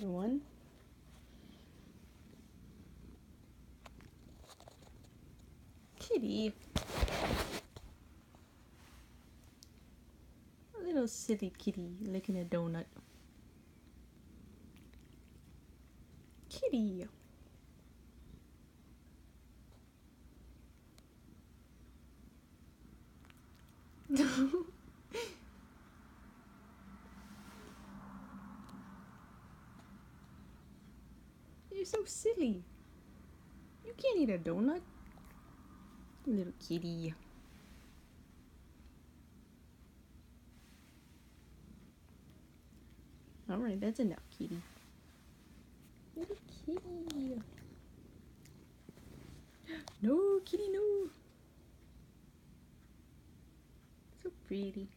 one. Kitty. A little silly kitty licking a donut. Kitty. You're so silly. You can't eat a donut. Little kitty. Alright, that's enough, kitty. Little kitty. No, kitty, no. So pretty.